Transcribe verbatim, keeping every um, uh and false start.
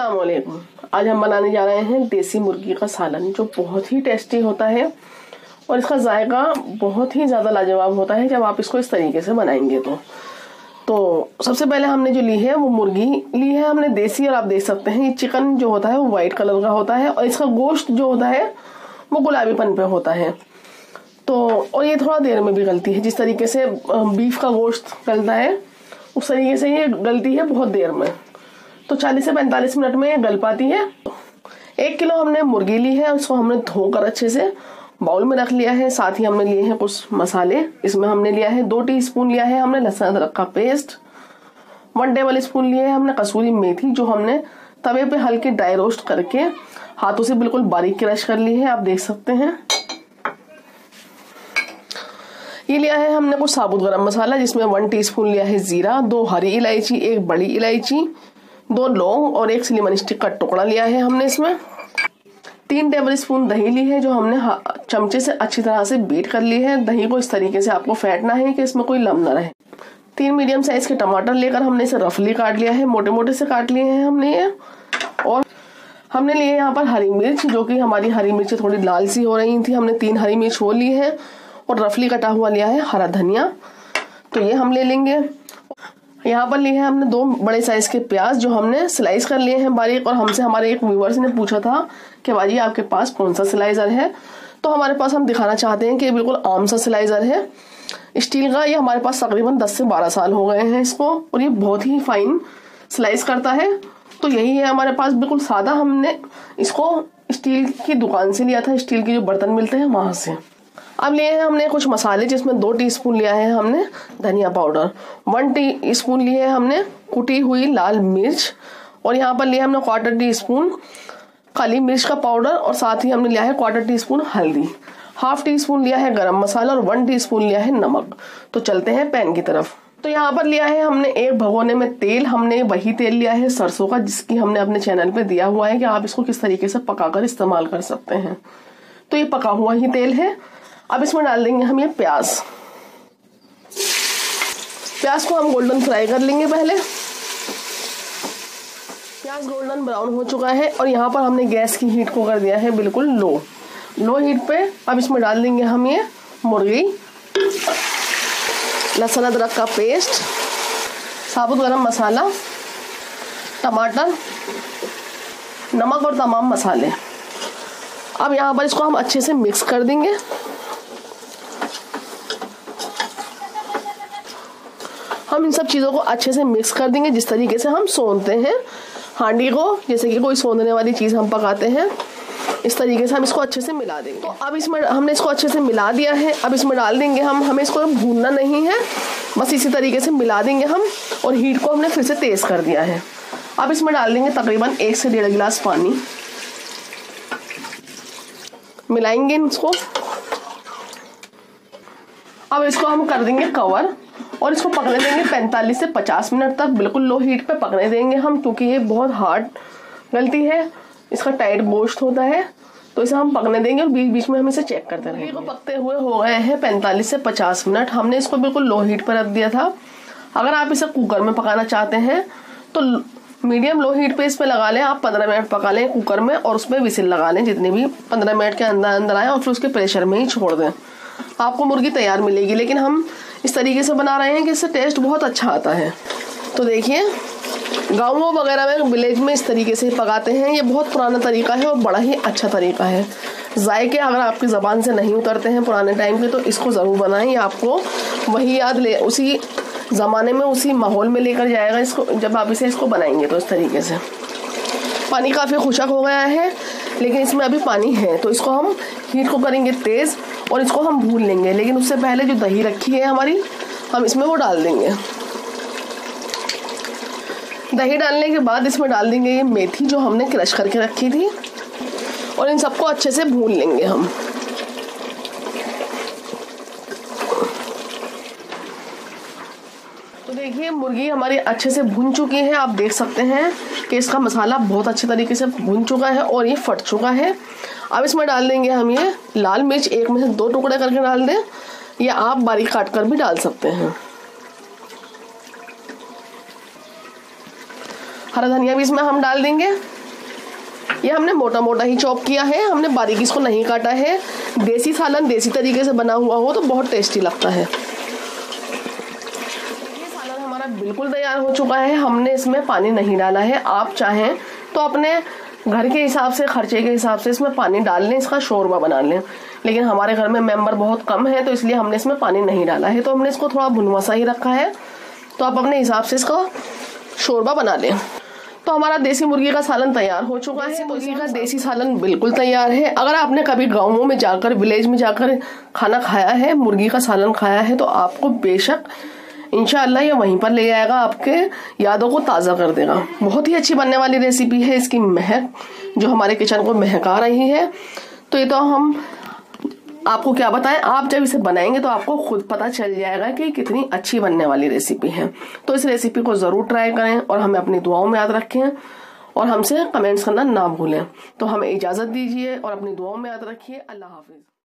अस्सलाम वालेकुम। आज हम बनाने जा रहे हैं देसी मुर्गी का सालन, जो बहुत ही टेस्टी होता है और इसका जायका बहुत ही ज़्यादा लाजवाब होता है जब आप इसको इस तरीके से बनाएंगे तो तो सबसे पहले हमने जो ली है वो मुर्गी ली है हमने देसी, और आप देख सकते हैं ये चिकन जो होता है वो वाइट कलर का होता है और इसका गोश्त जो होता है वो गुलाबीपन पे होता है। तो और ये थोड़ा देर में भी गलती है, जिस तरीके से बीफ का गोश्त गलता है उस तरीके से ये गलती है बहुत देर में, तो चालीस से पैंतालीस मिनट में ये गल पाती है। एक किलो हमने मुर्गी ली है, उसको हमने धोकर अच्छे से बाउल में रख लिया है। साथ ही हमने लिए हैं कुछ मसाले। इसमें हमने लिया है दो टीस्पून लिया है हमने लहसुन अदरक का पेस्ट, वन टेबल स्पून लिए है हमने कसूरी मेथी, जो हमने तवे पे हल्की ड्राई रोस्ट करके हाथों से बिल्कुल बारीक क्रश कर ली है, आप देख सकते हैं। ये लिया है हमने कुछ साबुत गरम मसाला, जिसमें वन टीस्पून लिया है जीरा, दो हरी इलायची, एक बड़ी इलायची, दो लौंग और एक सिनेमन स्टिक का टुकड़ा लिया है हमने। इसमें तीन टेबल स्पून दही ली है, जो हमने चमचे से अच्छी तरह से बीट कर ली है। दही को इस तरीके से आपको फेंटना है कि इसमें कोई लम्ब न रहे। तीन मीडियम साइज के टमाटर लेकर हमने इसे रफली काट लिया है, मोटे मोटे से काट लिए हैं हमने ये। और हमने लिए यहाँ पर हरी मिर्च, जो कि हमारी हरी मिर्च थोड़ी लाल सी हो रही थी, हमने तीन हरी मिर्च वो ली है। और रफली कटा हुआ लिया है हरा धनिया, तो ये हम ले लेंगे। यहाँ पर लिए हैं हमने दो बड़े साइज के प्याज, जो हमने स्लाइस कर लिए हैं बारीक। और हमसे हमारे एक व्यूअर्स ने पूछा था कि बाजी आपके पास कौन सा स्लाइजर है, तो हमारे पास हम दिखाना चाहते हैं कि बिल्कुल आम सा स्लाइजर है स्टील का। ये हमारे पास तकरीबन दस से बारह साल हो गए हैं इसको, और ये बहुत ही फाइन स्लाइस करता है। तो यही है हमारे पास, बिल्कुल सादा। हमने इसको स्टील की दुकान से लिया था, स्टील के जो बर्तन मिलते हैं वहां से। अब लिए हैं हमने कुछ मसाले, जिसमें दो टीस्पून लिया है हमने धनिया पाउडर, वन टी स्पून लिए है हमने कुटी हुई लाल मिर्च, और यहाँ पर लिया हमने क्वार्टर टी स्पून काली मिर्च का पाउडर, और साथ ही हमने लिया है क्वार्टर टी स्पून हल्दी, हाफ टी स्पून लिया है गरम मसाला और वन टी स्पून लिया है नमक। तो चलते हैं पैन की तरफ। तो यहाँ पर लिया है हमने एक भगोने में तेल। हमने वही तेल लिया है सरसों का, जिसकी हमने अपने चैनल पे दिया हुआ है कि आप इसको किस तरीके से पकाकर इस्तेमाल कर सकते हैं। तो ये पका हुआ ही तेल है। अब इसमें डाल देंगे हम ये प्याज। प्याज को हम गोल्डन फ्राई कर लेंगे पहले। प्याज गोल्डन ब्राउन हो चुका है, और यहाँ पर हमने गैस की हीट को कर दिया है बिल्कुल लो लो हीट पे। अब इसमें डाल देंगे हम ये मुर्गी, लहसुन अदरक का पेस्ट, साबुत गरम मसाला, टमाटर, नमक और तमाम मसाले। अब यहाँ पर इसको हम अच्छे से मिक्स कर देंगे। हम इन सब चीज़ों को अच्छे से मिक्स कर देंगे, जिस तरीके से हम सोंधते हैं हांडी को, जैसे कि कोई सोंधने वाली चीज़ हम पकाते हैं, इस तरीके से हम इसको अच्छे से मिला देंगे। तो अब इसमें हमने इसको अच्छे से मिला दिया है। अब इसमें डाल देंगे हम, हमें इसको भूनना नहीं है, बस इसी तरीके से मिला देंगे हम। और हीट को हमने फिर से तेज़ कर दिया है। अब इसमें डाल देंगे तकरीबन एक से डेढ़ गिलास पानी, मिलाएंगे इसको। अब इसको हम कर देंगे कवर, और इसको पकने देंगे पैंतालीस से पचास मिनट तक, बिल्कुल लो हीट पे पकने देंगे हम, क्योंकि ये बहुत हार्ड गलती है, इसका टाइट गोश्त होता है। तो इसे हम पकने देंगे और बीच बीच में हम इसे चेक करते रहेंगे। को पकते हुए हो गए हैं पैंतालीस से पचास मिनट। हमने इसको बिल्कुल लो हीट पर रख दिया था। अगर आप इसे कुकर में पकाना चाहते हैं तो मीडियम लो हीट पे इस पे लगा लें, आप पंद्रह मिनट पका लें कुकर में, और उसमें विसिल लगा लें जितनी भी पंद्रह मिनट के अंदर अंदर आए, और फिर उसके प्रेशर में ही छोड़ दें। आपको मुर्गी तैयार मिलेगी। लेकिन हम इस तरीके से बना रहे हैं कि इससे टेस्ट बहुत अच्छा आता है। तो देखिए, गाँवों वगैरह में, विलेज में इस तरीके से पकाते हैं। ये बहुत पुराना तरीका है और बड़ा ही अच्छा तरीका है। जायके अगर आपकी ज़बान से नहीं उतरते हैं पुराने टाइम पे, तो इसको ज़रूर बनाएं। आपको वही याद ले, उसी ज़माने में, उसी माहौल में लेकर जाएगा इसको, जब आप इसे इसको बनाएंगे। तो इस तरीके से पानी काफ़ी खुशक हो गया है, लेकिन इसमें अभी पानी है, तो इसको हम हीट को करेंगे तेज़ और इसको हम भून लेंगे। लेकिन उससे पहले जो दही रखी है हमारी, हम इसमें वो डाल देंगे। दही डालने के बाद इसमें डाल देंगे ये मेथी, जो हमने क्रश करके रखी थी, और इन सबको अच्छे से भून लेंगे हम। तो देखिए, मुर्गी हमारी अच्छे से भुन चुकी है। आप देख सकते हैं कि इसका मसाला बहुत अच्छे तरीके से भुन चुका है और ये फट चुका है। अब इसमें डाल देंगे हम ये लाल मिर्च, एक में से दो टुकड़े करके डाल दें, या आप बारीक काट कर भी डाल सकते हैं। हरा धनिया भी इसमें हम डाल देंगे। ये हमने मोटा मोटा ही चॉप किया है, हमने बारीक इसको नहीं काटा है। देसी सालन देसी तरीके से बना हुआ हो तो बहुत टेस्टी लगता है। ये सालन हमारा बिल्कुल तैयार हो चुका है, हमने इसमें पानी नहीं डाला है। आप चाहें तो अपने घर के हिसाब से, खर्चे के हिसाब से इसमें पानी डाल लें, इसका शोरबा बना लें, लेकिन हमारे घर में मेंबर बहुत कम है तो इसलिए हमने इसमें पानी नहीं डाला है। तो हमने इसको थोड़ा भुनवा सा ही रखा है, तो आप अपने हिसाब से इसका शोरबा बना लें। तो हमारा देसी मुर्गी का सालन तैयार हो चुका है। मुर्गी का देसी सालन बिल्कुल तैयार है। अगर आपने कभी गाँवों में जाकर, विलेज में जाकर खाना खाया है, मुर्गी का सालन खाया है, तो आपको बेशक इंशाअल्लाह ये वहीं पर ले जाएगा, आपके यादों को ताज़ा कर देगा। बहुत ही अच्छी बनने वाली रेसिपी है। इसकी महक जो हमारे किचन को महका रही है, तो ये तो हम आपको क्या बताएं, आप जब इसे बनाएंगे तो आपको खुद पता चल जाएगा कि कितनी अच्छी बनने वाली रेसिपी है। तो इस रेसिपी को ज़रूर ट्राई करें और हमें अपनी दुआओं में याद रखें और हमसे कमेंट्स करना ना भूलें। तो हमें इजाज़त दीजिए और अपनी दुआओं में याद रखिए। अल्लाह हाफिज़।